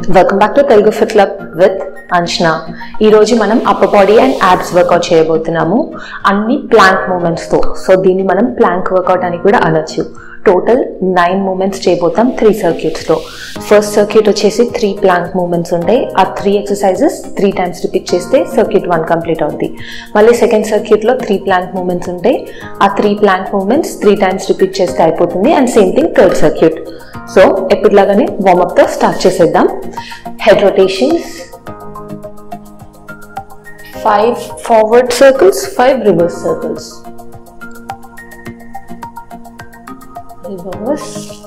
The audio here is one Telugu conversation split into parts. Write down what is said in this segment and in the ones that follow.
Welcome back to Telugu fit club with Anchana. ఈరోజు మనం upper body and abs workout చేయబోతున్నాము, అన్ని ప్లాంక్ మూమెంట్స్ తో. సో దీన్ని మనం ప్లాంక్ వర్కౌట్ అని కూడా అనొచ్చు. టోటల్ 9 మూమెంట్స్ చేయబోతాం 3 సర్క్యూట్స్ లో. ఫస్ట్ సర్క్యూట్ వచ్చేసి 3 ప్లాంక్ మూమెంట్స్ ఉంటాయి. ఆ 3 ఎక్సర్సైజెస్ 3 టైమ్స్ రిపీట్ చేస్తే సర్క్యూట్ 1 కంప్లీట్ అవుతుంది. మళ్ళీ సెకండ్ సర్క్యూట్ లో 3 ప్లాంక్ మూమెంట్స్ ఉంటాయి. ఆ 3 ప్లాంక్ మూమెంట్స్ 3 టైమ్స్ రిపీట్ చేస్తే అయిపోతుంది. And same thing third circuit. So ఎప్పటిలాగానే వార్మప్ తో స్టార్ట్ చేసేద్దాం. Head rotations, 5 forward circles, 5 reverse circles. Reverse,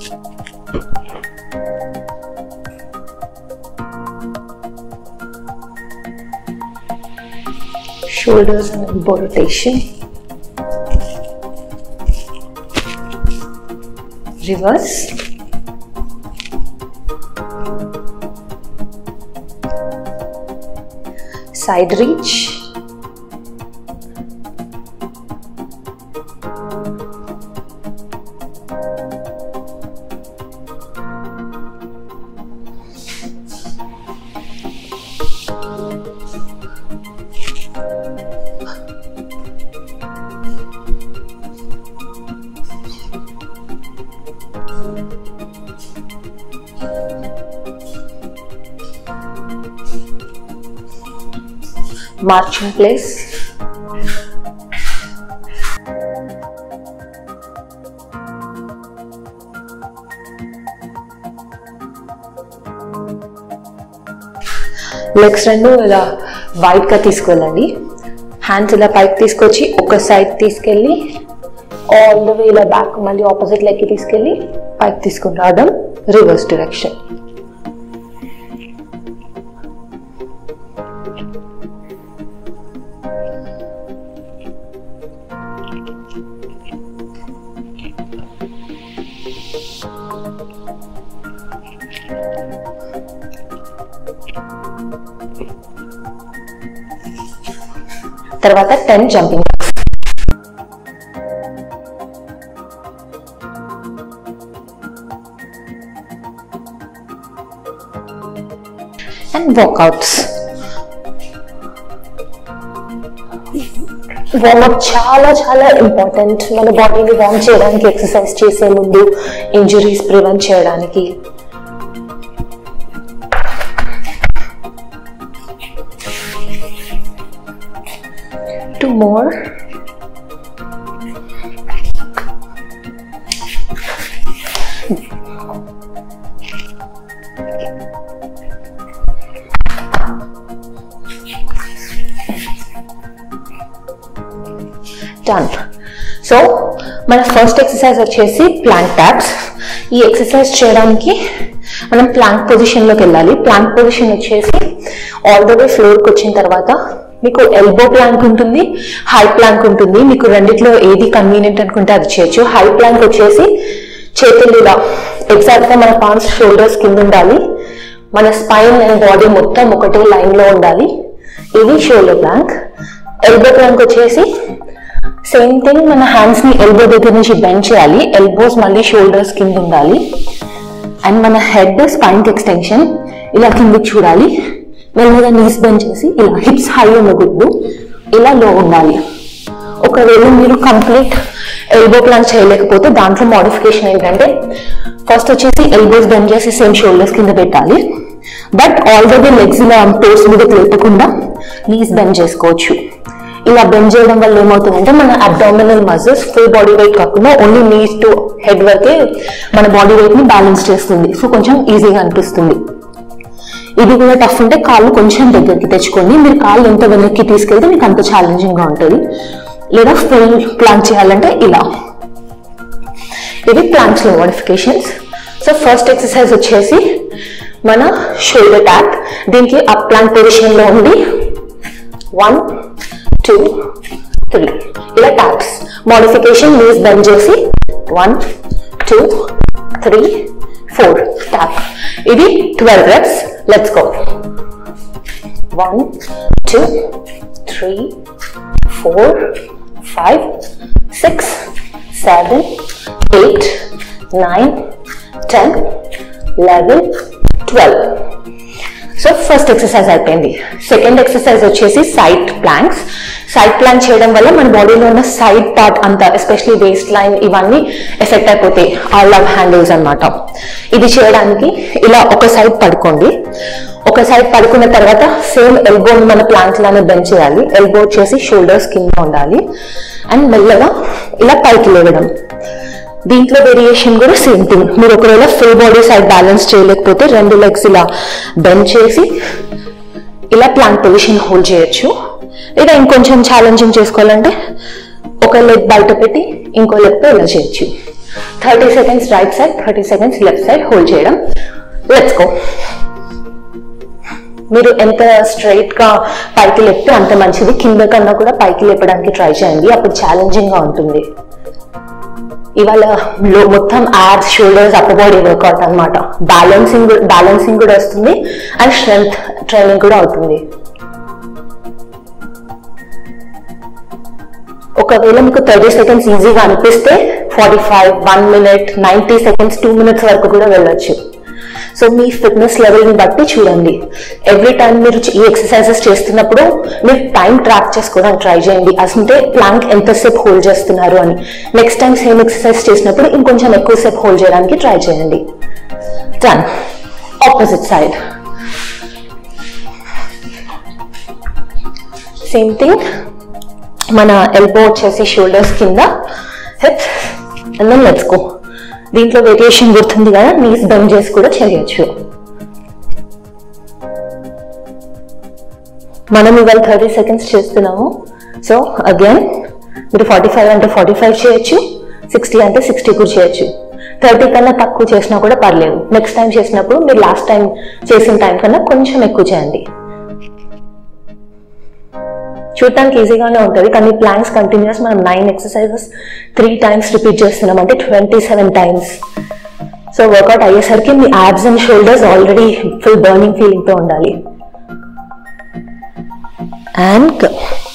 shoulders and elbow rotation, reverse, side reach, march in place, legs రెండు ఇలా వైడ్ గా తీసుకెళ్ళండి. హ్యాండ్స్ ఇలా పైకి తీసుకొచ్చి ఒక సైడ్ తీసుకెళ్ళి ఆల్ ద వే ఇలా బ్యాక్, మళ్ళీ ఆపోజిట్ లెగ్ కి తీసుకెళ్ళి పైకి తీసుకుని రావడం, రివర్స్ డైరెక్షన్. తర్వాత 10 జంపింగ్. అండ్ వాకౌట్స్. వార్మప్ చాలా చాలా ఇంపార్టెంట్. మన బాడీని వార్మ్ చేయడానికి, ఎక్సర్సైజ్ చేసే ముందు ఇంజరీస్ ప్రివెంట్ చేయడానికి. Two more. Done. సో మన ఫస్ట్ ఎక్సర్సైజ్ వచ్చేసి ప్లాంక్ ట్యాప్స్. ఈ ఎక్సర్సైజ్ చేయడానికి మనం ప్లాంక్ పొజిషన్లోకి వెళ్ళాలి. ప్లాంక్ పొజిషన్ వచ్చేసి ఆల్ ద వే ఫ్లోర్కి వచ్చిన తర్వాత మీకు ఎల్బో ప్లాంక్ ఉంటుంది, హై ప్లాంక్ ఉంటుంది. మీకు రెండిట్లో ఏది కన్వీనియంట్ అనుకుంటే అది చేయొచ్చు. హై ప్లాంక్ వచ్చేసి చేతులు ఇలా ఎగ్జాక్ట్ గా మన పామ్స్ షోల్డర్స్ కింద ఉండాలి. మన స్పైన్ అండ్ బాడీ మొత్తం ఒకటే లైన్ లో ఉండాలి. ఇది షోల్డర్ ప్లాంక్. ఎల్బో ప్లాంక్ వచ్చేసి సేమ్ థింగ్, మన హ్యాండ్స్ ని ఎల్బో దగ్గర నుంచి బెండ్ చేయాలి. ఎల్బోస్ మళ్ళీ షోల్డర్స్ కింద ఉండాలి. అండ్ మన హెడ్ స్పైన్ ఎక్స్టెన్షన్ ఇలా కిందకి చూడాలి. మెల్లగా నీస్ బెండ్ చేసి ఇలా హిప్స్ హై ఉండకూడదు, ఇలా లో ఉండాలి. ఒకవేళ మీరు కంప్లీట్ ఎల్బో ప్లాంక్ చేయలేకపోతే దాంట్లో మోడిఫికేషన్ ఏంటంటే ఫస్ట్ వచ్చేసి ఎల్బోస్ బెండ్ చేసి సేమ్ షోల్డర్స్ కింద పెట్టాలి. But all the way legs ఇలా టోస్ మీద లేపకుండా నీస్ బెండ్ చేసుకోవచ్చు. ఇలా బెండ్ చేయడం వల్ల ఏమవుతుందంటే మన abdominal muscles full body weight కాకుండా ఓన్లీ నీస్ టు హెడ్ వరకే మన బాడీ వెయిట్ ని బ్యాలెన్స్ చేస్తుంది. సో కొంచెం ఈజీగా అనిపిస్తుంది. ఇది కూడా టఫ్ ఉంటే కాళ్ళు కొంచెం దగ్గరికి తెచ్చుకోండి. మీరు కాళ్ళు ఎంత వెనక్కి తీసుకెళ్తే మీకు అంత ఛాలెంజింగ్ గా ఉంటుంది. లేదా ఫుల్ ప్లాంక్ చేయాలంటే ఇలా. ఇవి ప్లాంక్స్ లో మోడిఫికేషన్స్. సో ఫస్ట్ ఎక్సర్సైజ్ వచ్చేసి మన షోల్డర్ ట్యాప్. దీనికి అప్ ప్లాంక్ పొజిషన్ లో ఉండి 1 2 3 ఇలా ట్యాప్స్. మోడిఫికేషన్ నీస్ బెండ్ చేసి 1 2 3 4 ట్యాప్. ఇది 12 reps. Let's go. 1 2 3 4 5 6 7 8 9 10 11 12. So first exercise అయిపోయింది. సెకండ్ ఎక్సర్సైజ్ వచ్చేసి సైడ్ ప్లాంక్స్. సైడ్ ప్లాంక్ చేయడం వల్ల మన బాడీలో ఉన్న సైడ్ పార్ట్ అంతా ఎస్పెషలీ వేస్ట్ లైన్ ఇవన్నీ ఎఫెక్ట్ అయిపోతాయి, ఆ లవ్ హ్యాండిల్స్ అన్నమాట. ఇది చేయడానికి ఇలా ఒక సైడ్ పడుకోండి. ఒక సైడ్ పడుకున్న తర్వాత సేమ్ ఎల్బోని మన ప్లాంక్ లానే బెండ్ చేయాలి. ఎల్బో వచ్చేసి షోల్డర్స్ కింద ఉండాలి అండ్ మెల్లగా ఇలా పైకి లేవడం. దీంట్లో వేరియేషన్ కూడా సేమ్ థింగ్. మీరు ఒకవేళ ఫుల్ బాడీ సైడ్ బ్యాలెన్స్ చేయలేకపోతే 2 లెగ్స్ ఇలా బెండ్ చేసి ఇలా ప్లాంక్ పొజిషన్ హోల్డ్ చేయొచ్చు. లేదా ఇంకొంచెం ఛాలెంజింగ్ చేసుకోవాలంటే ఒక లెగ్ బయట పెట్టి ఇంకో లెగ్తో ఇలా చేయొచ్చు. 30 seconds right side, 30 seconds left side hold చేయడం. Let's go. మీరు ఎంత స్ట్రైట్ గా పైకి లేపితే అంత మంచిది. కింద కన్నా కూడా పైకి లేపడానికి ట్రై చేయండి, అప్పుడు ఛాలెంజింగ్ గా ఉంటుంది. ఇవాళ మొత్తం abs, shoulders, upper body workout అనమాట. బ్యాలెన్సింగ్ కూడా వస్తుంది అండ్ స్ట్రెంగ్త్ ట్రైనింగ్ కూడా అవుతుంది. ఒకవేళ మీకు 30 సెకండ్స్ ఈజీగా అనిపిస్తే 45, 1 మినిట్, 90 సెకండ్స్, 2 మినిట్స్ వరకు కూడా వెళ్ళొచ్చు. సో మీ ఫిట్నెస్ లెవెల్ ని బట్టి చూడండి. ఎవ్రీ టైం మీరు ఈ ఎక్సర్సైజెస్ చేస్తున్నప్పుడు మీరు టైం ట్రాక్ చేసుకోవడానికి ట్రై చేయండి. అంటే ప్లాంక్ ఎంతసేపు హోల్డ్ చేస్తున్నారు అని. నెక్స్ట్ టైం సేమ్ ఎక్సర్సైజ్ చేసినప్పుడు ఇంకొంచెం ఎక్కువసేపు హోల్డ్ చేయడానికి ట్రై చేయండి. Done. Opposite side same thing. మన ఎల్బో వచ్చేసి షోల్డర్స్ కింద, hips and then let's go. దీంట్లో వేరియేషన్ గుర్తుంది కదా, నీస్ బెండ్ చేసి కూడా చేయొచ్చు. మనం ఇవాళ 30 సెకండ్స్ చేస్తున్నాము. సో అగైన్ మీరు 45 అంటే 45 చేయొచ్చు, 60 అంటే 60 కూడా చేయొచ్చు. 30 కన్నా తక్కువ చేసినా కూడా పర్లేదు. నెక్స్ట్ టైం చేసినప్పుడు మీరు లాస్ట్ టైం చేసిన టైం కన్నా కొంచెం ఎక్కువ చేయండి. చూడటానికి ఈజీగానే ఉంటుంది, కానీ ప్లాంక్స్ కంటిన్యూస్ మనం 9 ఎక్సర్సైజెస్ 3 టైమ్స్ రిపీట్ చేస్తున్నాం అంటే 27 టైమ్స్. సో వర్కౌట్ అయ్యేసరికి మీ abs and shoulders already full burning feeling తో ఉండాలి. అండ్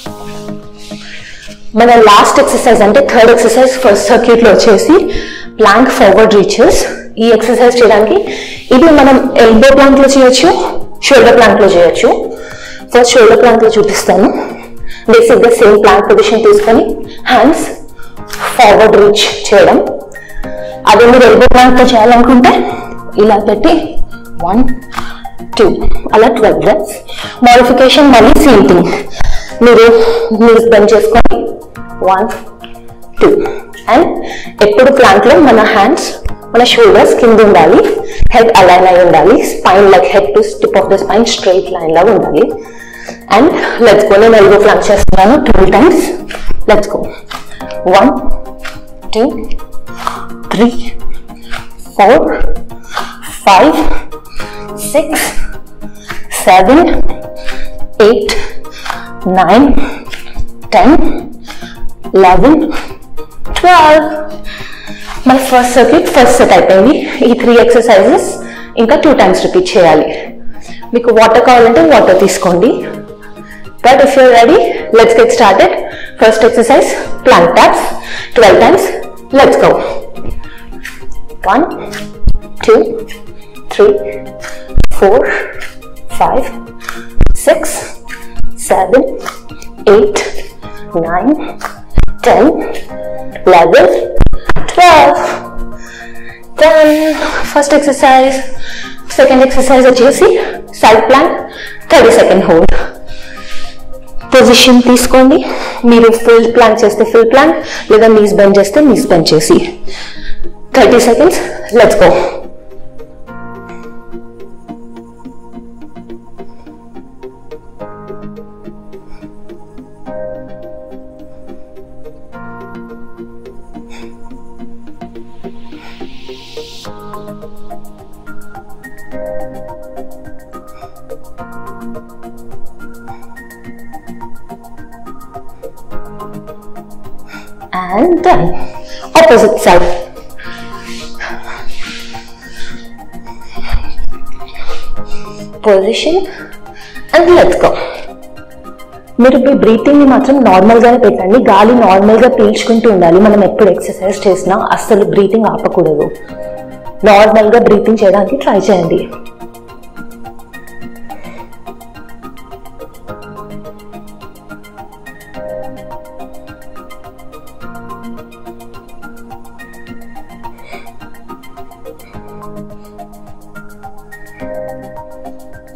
మన లాస్ట్ ఎక్సర్సైజ్ అంటే థర్డ్ ఎక్సర్సైజ్ ఫస్ట్ సర్క్యూట్ లో వచ్చేసి ప్లాంక్ ఫార్వర్డ్ రీచెస్. ఈ ఎక్సర్సైజ్ చేయడానికి ఇది మనం ఎల్బో ప్లాంక్ లో చేయొచ్చు, షోల్డర్ ప్లాంక్ లో చేయొచ్చు. ఫస్ట్ షోల్డర్ ప్లాంక్ లో చూపిస్తాను. బేసిక్ గా సేమ్ ప్లాంక్ పొజిషన్ తీసుకొని హ్యాండ్స్ ఫార్వర్డ్ రీచ్ చేయడం. అదే మీరు ఎల్బో ప్లాంక్ తో చేయాలనుకుంటే ఇలా పెట్టి 1, 2 అలా 12 రెప్స్. మోడిఫికేషన్ మళ్ళీ సేమ్ థింగ్. మీరు నీస్ బెండ్ చేసుకొని 1, 2 అండ్ ఎప్పుడు ప్లాంక్ లో మన హ్యాండ్స్ మన షోల్డర్స్ కింద ఉండాలి, హెడ్ అలైన్ అయి ఉండాలి, spine like head to tip of the spine straight line లాగా ఉండాలి. And let's go. నేను ఎల్బో ప్లాంక్ చేస్తున్నాను 12 టైమ్స్. Let's go. 1, 2, 3, 4, 5, 6, 7, 8, 9, 10, 11, 12. మన ఫస్ట్ సర్క్యూట్ ఫస్ట్ సెట్ అయిపోయింది. ఈ 3 ఎక్సర్సైజెస్ ఇంకా 2 టైమ్స్ రిపీట్ చేయాలి. మీకు వాటర్ కావాలంటే వాటర్ తీసుకోండి. But if you're ready, let's get started. First exercise, plank taps, 12 times. Let's go. 1, 2, 3, 4, 5, 6, 7, 8, 9, 10, 11, 12. Done. First exercise. Second exercise వచ్చేసి side plank, 30 second hold. Position తీసుకోండి. మీరు ఫుల్ ప్లాంక్ చేస్తే ఫుల్ ప్లాంక్, లేదా నీస్ బెండ్ చేస్తే నీస్ బెండ్ చేసి 30 seconds. Let's go. And done. Opposite side. Position and let's go. మీరు మీ బ్రీతింగ్ ని మాత్రం నార్మల్ గానే పెట్టండి. గాలి నార్మల్ గా పీల్చుకుంటూ ఉండాలి. మనం ఎప్పుడు ఎక్సర్సైజ్ చేసినా అస్సలు బ్రీతింగ్ ఆపకూడదు. నార్మల్ గా బ్రీతింగ్ చేయడానికి ట్రై చేయండి.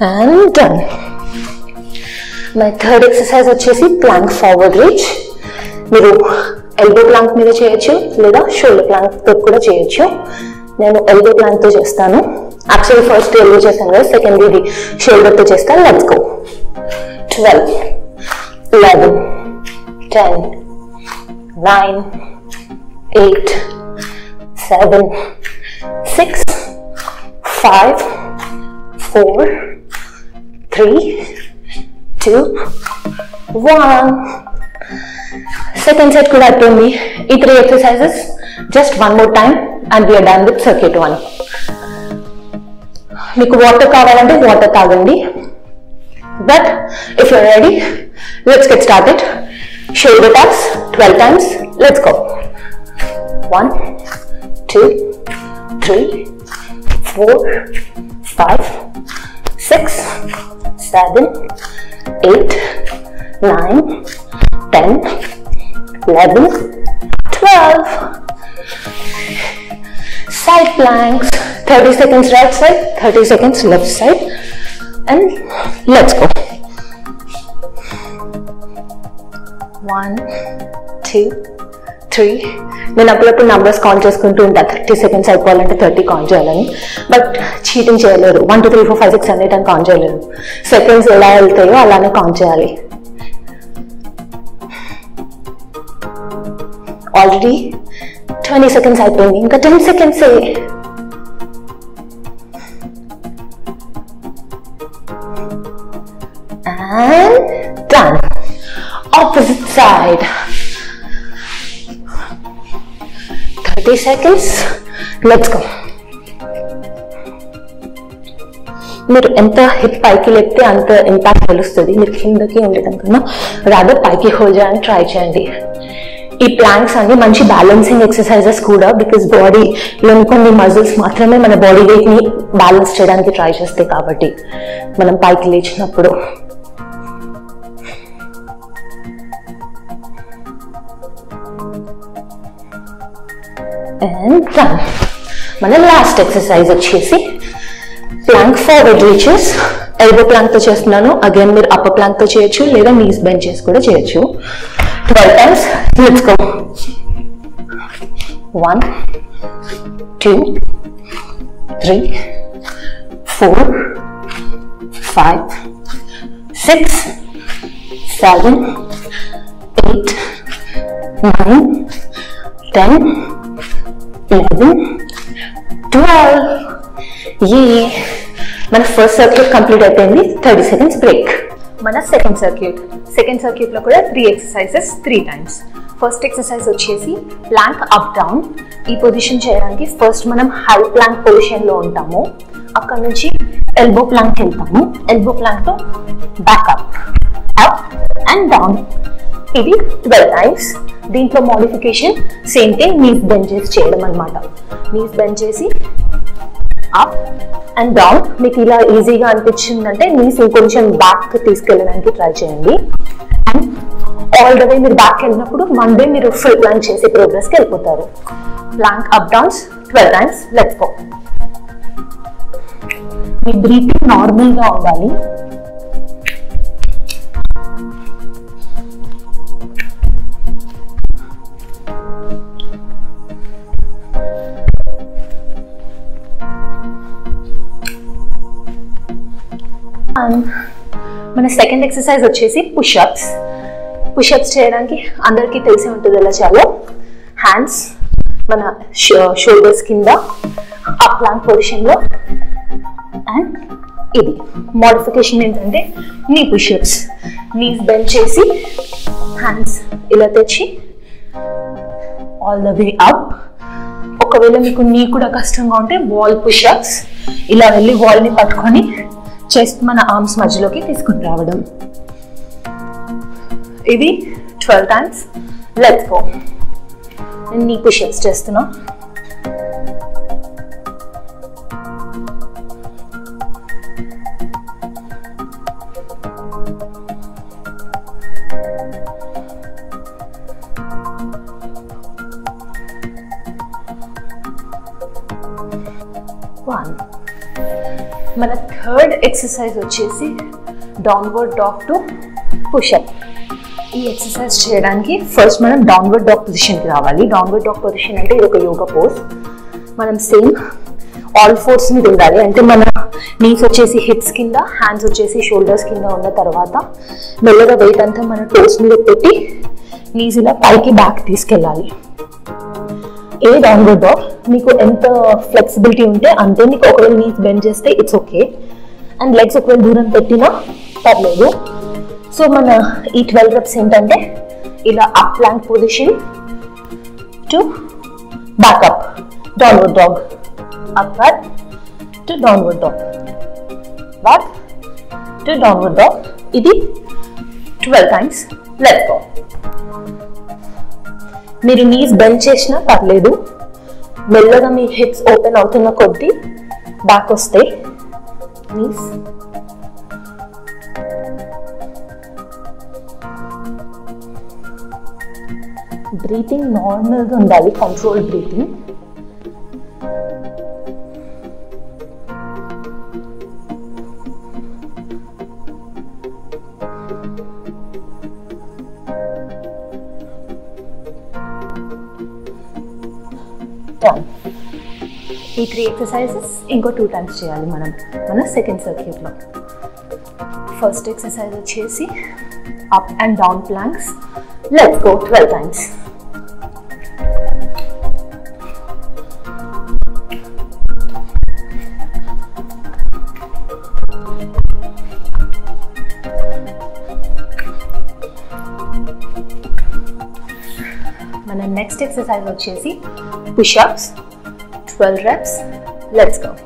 and done. My third exercise వచ్చేసి plank forward reach. మీరు ఎల్బో ప్లాంక్ మీద చేయొచ్చు లేదా షోల్డర్ ప్లాంక్ తో కూడా చేయొచ్చు. నేను ఎల్బో ప్లాంక్ తో చేస్తాను. యాక్చువల్లీ ఫస్ట్ ఎల్బో చేస్తాను కదా, సెకండ్ ఇది షోల్డర్ తో చేస్తాను. Let's go. 12 11 10 9 8 7 6 5 4 3 2 1. Second set kuda ayundi. Ee 3 exercises just one more time and we are done with circuit 1. Meeku water kavalante water taagandi. But if you're ready, let's get started. Shoulder taps 12 times. Let's go. 1 2 3 4 5 6 7 8 9 10 11 12. Side planks, 30 seconds right side, 30 seconds left side, and let's go. 1 2 3. నేను అప్పుడప్పుడు నంబర్స్ కౌంట్ చేసుకుంటూ ఉంటా. 30 సెకండ్స్ అయిపోవాలంటే 30 కౌంట్ చేయాలని. బట్ చీటింగ్ చేయలేరు. 1 2 3 4 5 6 7 8 అని కౌంట్ చేయలేరు. సెకండ్స్ ఎలా వెళ్తాయో అలానే కౌంట్ చేయాలి. ఆల్రెడీ 20 సెకండ్స్ అయిపోయింది. ఇంకా 10 seconds. And done. Opposite side. 30 seconds. Let's go. మీరు ఎంత హిప్ పైకి లేపితే అంత ఇంపాక్ట్ తెలుస్తుంది. మీరు కిందకి ఉండటం కన్నా రాదర్ పైకి హోల్డ్ చేయడానికి ట్రై చేయండి. ఈ ప్లాంక్స్ అన్ని మంచి బ్యాలెన్సింగ్ ఎక్సర్సైజెస్ కూడా, బికాస్ బాడీలోని కొన్ని మజిల్స్ మాత్రమే మన బాడీ వెయిట్ ని బ్యాలెన్స్ చేయడానికి ట్రై చేస్తాయి కాబట్టి మనం పైకి లేచినప్పుడు. And done. మన లాస్ట్ ఎక్సర్సైజ్ వచ్చేసి plank forward reaches. Elbow plank తో చేస్తున్నాను. అగైన్ మీరు అప్పర్ ప్లాంక్ తో చేయొచ్చు లేదా నీస్ బెండ్ చేసి కూడా చేయొచ్చు. 12 times. Let's go. 1 2 3 4 5 6 7 8 9 10 11 12. Yay! మన ఫస్ట్ సర్క్యూట్ కంప్లీట్ అయిపోయింది. 30 seconds బ్రేక్. మన సెకండ్ సర్క్యూట్ లో కూడా 3 exercises 3 times. ఫస్ట్ ఎక్సర్సైజ్ వచ్చేసి ప్లాంక్ అప్ డౌన్. ఈ పొజిషన్ చేయడానికి ఫస్ట్ మనం హై ప్లాంక్ పొజిషన్ లో ఉంటాము. అక్కడ నుంచి ఎల్బో ప్లాంక్ వెళ్తాము. ఎల్బో ప్లాంక్ తో బ్యాక్ అప్ అండ్ డౌన్. ఇది 12 times. దీంట్లో modification same thing, knees bend చేసి చేయడం అనమాట. నీస్ బెండ్ చేసి అప్ అండ్ డౌన్. మీకు ఇలా ఈజీగా అనిపించిందంటే నీస్ ఇంకొంచెం బ్యాక్ తీసుకెళ్ళడానికి ట్రై చేయండి. అండ్ ఆల్ ద వే మీరు బ్యాక్ వెళ్ళినప్పుడు వన్ డే మీరు ఫుల్ ప్లాంక్ చేసే ప్రోగ్రెస్కి వెళ్ళిపోతారు. Plank up downs 12 times. Let's go. మీ బ్రీతింగ్ నార్మల్గా ఉండాలి. మన సెకండ్ ఎక్సర్సైజ్ వచ్చేసి పుషప్స్. పుషప్స్ చేయడానికి అందరికీ తెలిసి ఉంటుంది ఎలా చేయాలో. హ్యాండ్స్ మన షోల్డర్స్ కింద అప్ ప్లాంక్ పొజిషన్లో. అండ్ ఇది మోడిఫికేషన్ ఏంటంటే నీ పుషప్స్. నీస్ బెండ్ చేసి హ్యాండ్స్ ఇలా తెచ్చి ఆల్ ద వే అప్. ఒకవేళ మీకు నీ కూడా కష్టంగా ఉంటే వాల్ పుషప్స్. ఇలా వెళ్ళి వాల్ని పట్టుకొని చెస్ట్ మన ఆర్మ్స్ మధ్యలోకి తీసుకుని రావడం. ఇది 12 times. Let's go. నేను నీ పుషప్స్ చేస్తున్నా. One మన థర్డ్ ఎక్సర్సైజ్ వచ్చేసి డౌన్వర్డ్ డాగ్ టు పుషప్. ఈ ఎక్సర్సైజ్ చేయడానికి ఫస్ట్ మనం డౌన్వర్డ్ డాగ్ పొజిషన్కి రావాలి. డౌన్వర్డ్ డాగ్ పొజిషన్ అంటే ఇది ఒక యోగా పోజ్. మనం సేమ్ ఆల్ ఫోర్స్ మీద ఉండాలి. అంటే మన నీస్ వచ్చేసి హిప్స్ కింద, హ్యాండ్స్ వచ్చేసి షోల్డర్స్ కింద ఉన్న తర్వాత మెల్లగా వెయిట్ అంతా మన టోస్ మీద పెట్టి నీస్ ఇలా పైకి బ్యాక్ తీసుకెళ్ళాలి. ఏ డౌన్వర్డ్ డాగ్ మీకు ఎంత ఫ్లెక్సిబిలిటీ ఉంటే అంతే. మీకు ఒకవేళ నీస్ బెండ్ చేస్తే ఇట్స్ ఓకే, అండ్ లెగ్స్ ఒకవేళ దూరం పెట్టినా పర్లేదు. సో మన ఈ 12 reps ఏంటంటే ఇలా up plank position to back up downward dog, upward to downward dog, back to downward dog. ఇది 12 times. Let's go. మీరు నీస్ బెండ్ చేసినా పర్లేదు. మెల్లగా మీ హిప్స్ ఓపెన్ అవుతున్న కొద్దీ బ్యాక్ వస్తాయి నీస్. బ్రీతింగ్ నార్మల్గా ఉండాలి, కంట్రోల్ బ్రీతింగ్. ఈ 3 exercises ఇంకో 2 times చేయాలి మనం మన సెకండ్ సర్క్యూట్లో. ఫస్ట్ ఎక్సర్సైజ్ వచ్చేసి up and down planks. Let's go 12 times. మన నెక్స్ట్ ఎక్సర్సైజ్ వచ్చేసి పుషప్స్ 12 reps. Let's go.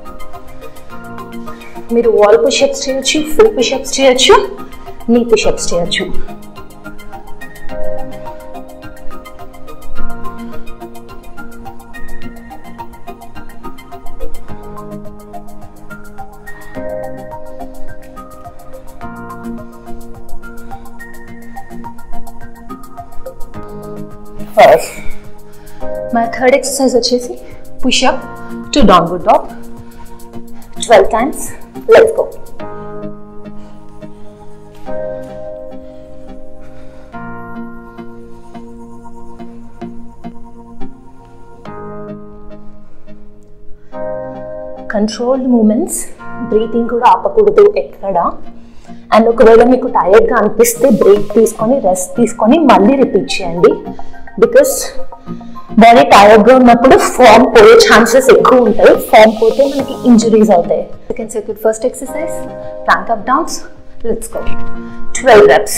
మీరు వాల్ పుషప్స్ చేయొచ్చు, ఫుల్ పుషప్స్ చేయొచ్చు, నీ పుషప్స్ చేయొచ్చు. మన థర్డ్ ఎక్సర్సైజ్ వచ్చేసి pushup to downward dog 12 times. Let's go. Controlled movements, breathing కూడా ఆపకూడదు ఎక్కడ. అండ్ ఒకవేళ మీకు టైర్డ్గా అనిపిస్తే బ్రేక్ తీసుకొని రెస్ట్ తీసుకొని మళ్ళీ రిపీట్ చేయండి. బికాస్ బాడీ టైర్డ్గా ఉన్నప్పుడు ఫామ్ పోయే ఛాన్సెస్ ఎక్కువ ఉంటాయి. ఫామ్ పోతే మనకి ఇంజరీస్ అవుతాయి. Second circuit first exercise plank up downs. Let's go. 12 reps.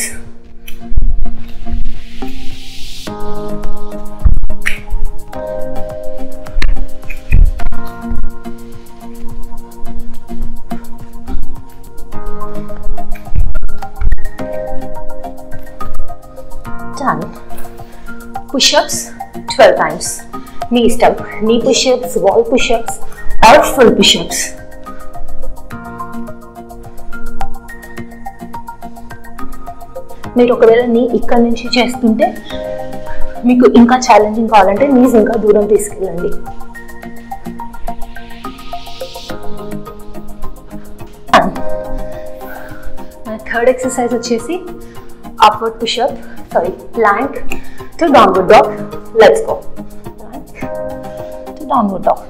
Done. Push-ups 12 times. Knee step, knee push-ups, wall push-ups or full push-ups. మీరు ఒకవేళ నీ ఇక్కడ నుంచి చేస్తుంటే మీకు ఇంకా ఛాలెంజింగ్ కావాలంటే నీస్ ఇంకా దూరం తీసుకెళ్ళండి. థర్డ్ ఎక్సర్సైజ్ వచ్చేసి upward push-up, plank to downward dog. Let's go. Plank to downward dog.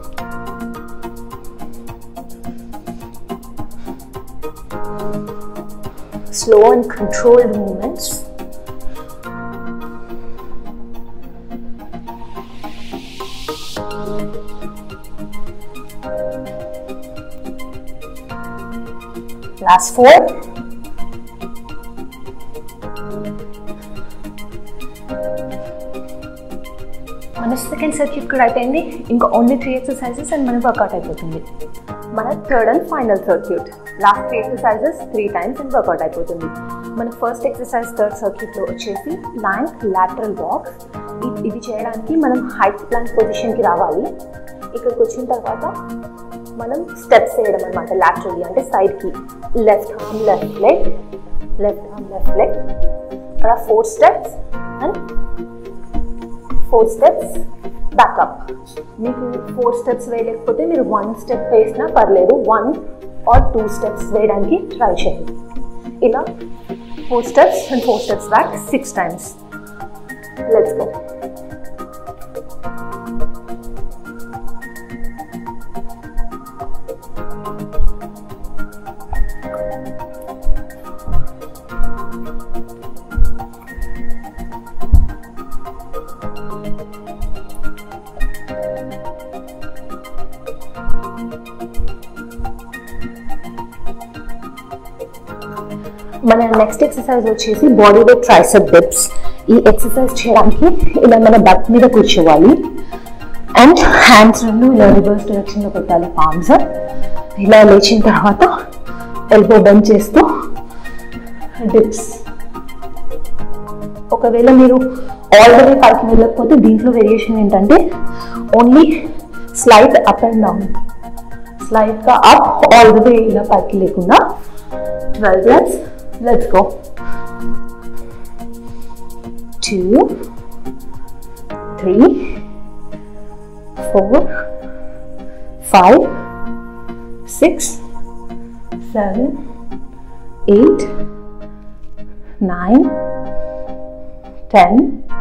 Slow and controlled movements. Last 4. మన సెకండ్ సర్క్యూట్ కూడా అయిపోయింది. ఇంకా ఓన్లీ 3 ఎక్సర్సైజెస్ అండ్ మన వర్కౌట్ అయిపోతుంది. మన third and final circuit. Last 3 exercises 3 times and workout అయిపోతుంది. మన ఫస్ట్ ఎక్సర్సైజ్ థర్డ్ సర్క్యూట్లో వచ్చేసి ప్లాంక్ లాటరల్ వాక్స్. ఇది చేయడానికి మనం హైట్ ప్లాంక్ పొజిషన్కి రావాలి. ఇక్కడికి వచ్చిన తర్వాత మనం స్టెప్స్ వేయడం అనమాట. లాటరల్లీ అంటే సైడ్కి, left arm left leg, left arm left leg, అలా 4 steps అండ్ 4 steps బ్యాకప్. మీకు 4 స్టెప్స్ వేయలేకపోతే మీరు 1 స్టెప్ వేసినా పర్లేదు, 1 or 2 స్టెప్స్ వేయడానికి ట్రై చేయండి. ఇలా 4 steps and 4 steps back 6 times. Let's go. మన నెక్స్ట్ ఎక్సర్సైజ్ వచ్చేసి బాడీ వెయిట్ ట్రైసెప్ డిప్స్. ఈ ఎక్సర్సైజ్ చేయడానికి ఇలా మన బక్ మీద కూర్చోవాలి అండ్ హ్యాండ్స్ రెండు ఇలా రివర్స్ డైరెక్షన్ లో పెట్టాలి. పామ్స్ ఇలా లేచిన తర్వాత ఎల్బో బెండ్ చేస్తూ డిప్స్. ఒకవేళ మీరు ఆల్ ద వే పైకి వెళ్ళకపోతే దీంట్లో వేరియేషన్ ఏంటంటే only slide up and down, slide గా అప్, ఆల్ ద వే ఇలా పైకి లేకుండా. 12 reps. Let's go. 2, 3, 4, 5, 6, 7, 8, 9, 10,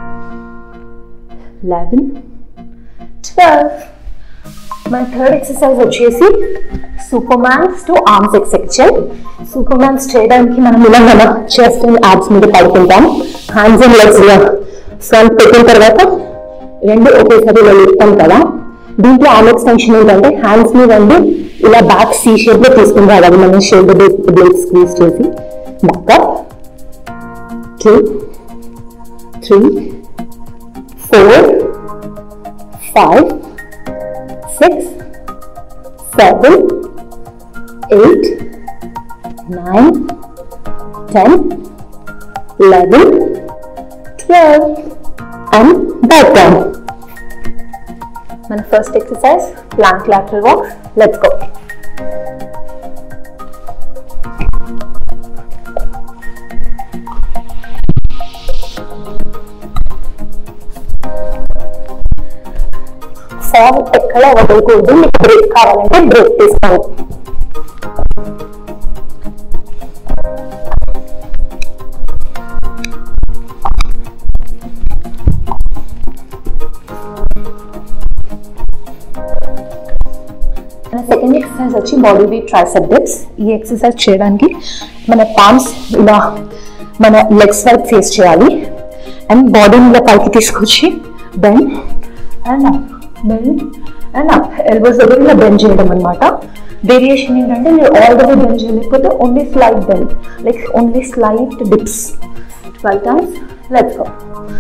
11, 12. My third exercise వచ్చేసి supermans to arms extension. Supermans చేయడానికి మనం ఇలా మన చెస్ట్ అండ్ యాబ్స్ మీద పడుకుంటాం. హ్యాండ్స్ అండ్ లెగ్స్ ఫ్రంట్ పెట్టిన తర్వాత రెండు ఒకేసారి ఇలా లేపుతాం కదా. దీంట్లో ఆర్మ్ ఎక్స్టెన్షన్ ఏంటంటే హ్యాండ్స్ ని రెండు ఇలా బ్యాక్ సి షేప్ లో తీసుకుని రావాలి. మనం షోల్డర్ బ్లేడ్ స్క్వీజ్ చేసి బ్యాకప్. 2, 3, 4, 5, 6, 7, 8, 9, 10, 11, 12 and back down. మన ఫస్ట్ ఎక్సర్సైజ్ ప్లాంక్ lateral walk. Let's go. Form ఎక్కడ వదలకూడదు. మీకు బ్రేక్ కావాలంటే బ్రేక్ తీసుకోండి. సెకండ్ ఎక్సర్సైజ్ వచ్చి బాడీ వెయిట్ ట్రైసెప్ డిప్స్. ఈ ఎక్సర్సైజ్ చేయడానికి మన పామ్స్ ఇలా మన లెగ్స్ వైపు ఫేస్ చేయాలి అండ్ బాడీని ఇలా పైకి తీసుకొచ్చి bend and up, bend and up. Elbows దగ్గర ఇలా బెండ్ చేయడం అనమాట. వేరియేషన్ ఏంటంటే మీరు ఆల్ ద వే బెండ్ చేయలేకపోతే only slide bend, like only slide dips. 12 times. Let's go.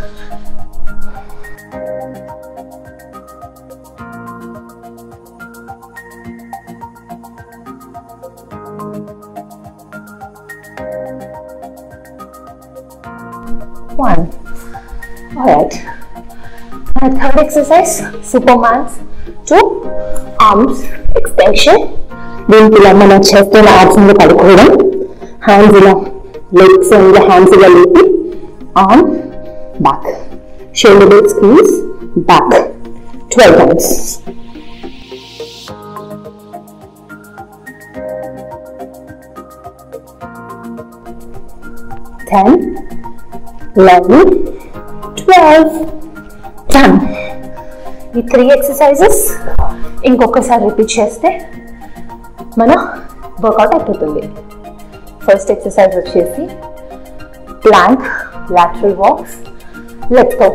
One. All right. My third exercise, Superman's to arms extension. దీనికి ఇలా మన చెస్ట్ అండ్ ఆర్మ్స్ మీద పడుకోవడం. హ్యాండ్స్ ఇలా లెగ్స్ అండ్ హ్యాండ్స్ ఇలా లేపి arm back, shoulder blade squeeze back. 12 times. Ten, 11, 12. Done. ఈ 3 ఎక్సర్సైజెస్ ఇంకొకసారి రిపీట్ చేస్తే మన వర్కౌట్ అయిపోతుంది. ఫస్ట్ ఎక్సర్సైజ్ వచ్చేసి plank lateral walks. Let's go.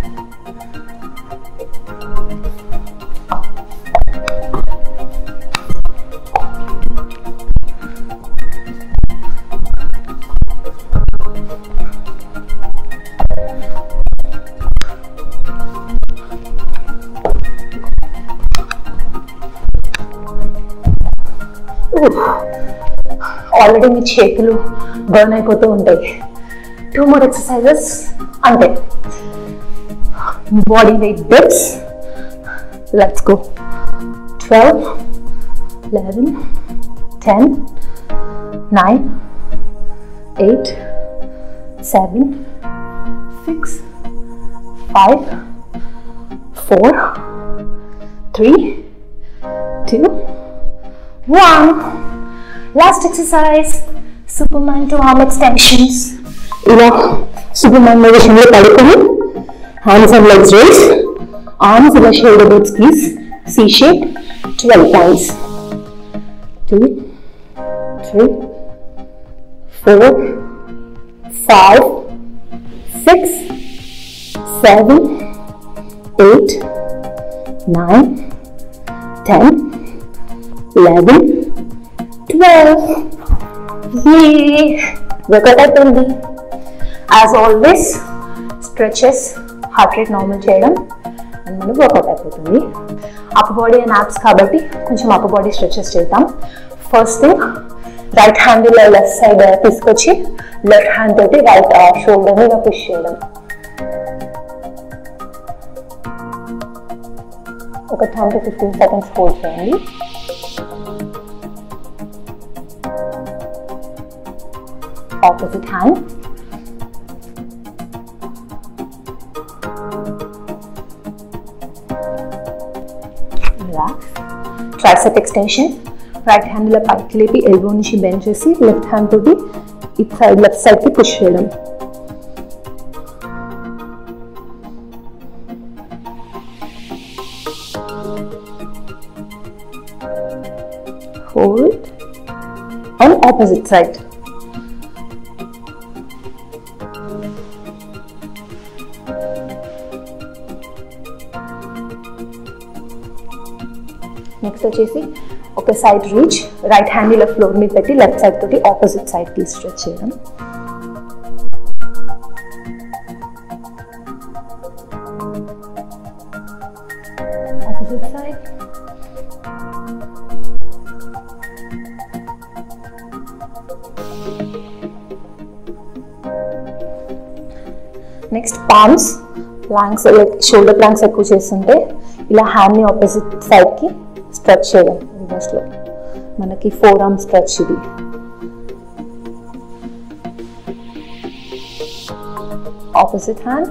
Already మీ చేతులు బర్న్ అయిపోతూ ఉంటాయి. 2 more exercises అంతే. Body weight dips. Let's go. 12, 11, 10, 9, 8, 7, 6, 5, 4, 3, 2, 1. Last exercise, Superman to arm extensions. ఇలా Superman position లో పడుకొని hands and legs raise, arms ఇలా shoulder blades squeeze, C shape 12 times. 2, 3, 4, 5, 6, 7, 8, 9, 10, 11, 12. Yay! Workout అయిపోయింది. As always, stretches, heart rate normal చేయడం and మనకు వర్కౌట్ అయిపోతుంది. అప్పర్ బాడీ అండ్ యాప్స్ కాబట్టి కొంచెం అప్పర్ బాడీ స్ట్రెచెస్ చేద్దాం. ఫస్ట్ థింగ్, రైట్ హ్యాండ్ ఇలా లెఫ్ట్ సైడ్ తీసుకొచ్చి లెఫ్ట్ హ్యాండ్ తోటి రైట్ షోల్డర్ మీద పుష్ చేయడం. ఒక 10 to 15 seconds హోల్డ్ చేయండి. Opposite hand. Relax. Tricep extension. Right hand ఇలా పైకి లేపి ఎల్బో నుంచి బెండ్ చేసి లెఫ్ట్ హ్యాండ్ తోటి ఇట్ సైడ్ లెఫ్ట్ సైడ్ కి పుష్ చేయడం. Hold on opposite side. Next వచ్చేసి ఒక సైడ్ రీచ్, రైట్ హ్యాండ్ ఇలా ఫ్లోర్ మీద పెట్టి లెఫ్ట్ సైడ్ తోటి ఆపోజిట్ సైడ్ కి స్ట్రెచ్ చేయడం. Opposite side. Next palms, planks, shoulder planks ఎక్కువ చేస్తుంటే ఇలా హ్యాండ్ ని ఆపోజిట్ సైడ్ కి స్ట్రెచ్ చేయడం. రివర్స్ లో మనకి ఫోర్ ఆర్మ్ స్ట్రెచ్ ఇది. Opposite hand.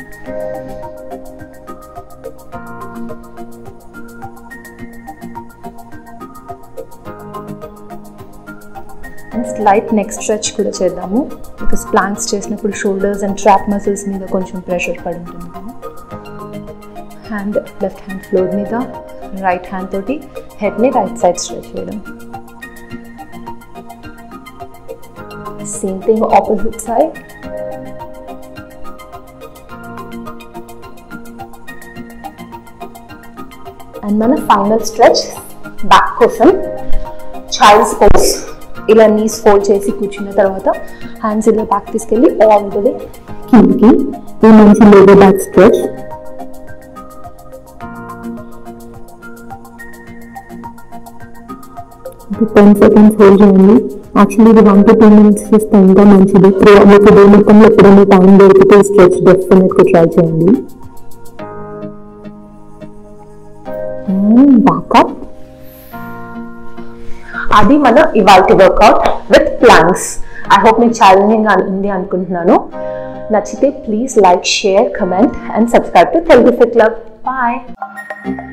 And slight neck stretch కూడా చేద్దాము, బికాస్ ప్లాంక్స్ చేసినప్పుడు షోల్డర్స్ అండ్ ట్రాప్ మసిల్స్ మీద కొంచెం ప్రెషర్ పడి ఉంటుంది. హ్యాండ్ లెఫ్ట్ హ్యాండ్ ఫ్లోర్ మీద, రైట్ హ్యాండ్ తోటి హెడ్ ని రైట్ సైడ్ స్ట్రెచ్ చేయడం. Same thing opposite side. And మన ఫైనల్ స్ట్రెచ్ బ్యాక్ కోసం చైల్డ్స్ పోజ్. ఇలా నీస్ ఫోల్డ్ చేసి కూర్చున్న తర్వాత హ్యాండ్స్ ఇలా బ్యాక్ తీసుకెళ్ళి ఆల్ ద వే కిందికి. ఈ మంచి లోవర్ బ్యాక్ స్ట్రెచ్. ఒక 10 seconds హోల్డ్ చేయండి. యాక్చువల్లీ ఇది 1 to 2 minutes చేస్తే ఇంకా మంచిది. మీకు డే మొత్తంలో ఎప్పుడైనా టైం దొరికితే ఈ స్ట్రెచ్ డెఫినెట్గా ట్రై చేయండి. బ్యాకప్. అది మన ఇవాల్టి workout with planks. I hope మీకు ఛాలెంజింగ్ ఉంది అనుకుంటున్నాను. నచ్చితే please like, share, comment and subscribe to Telugu fit club. Bye.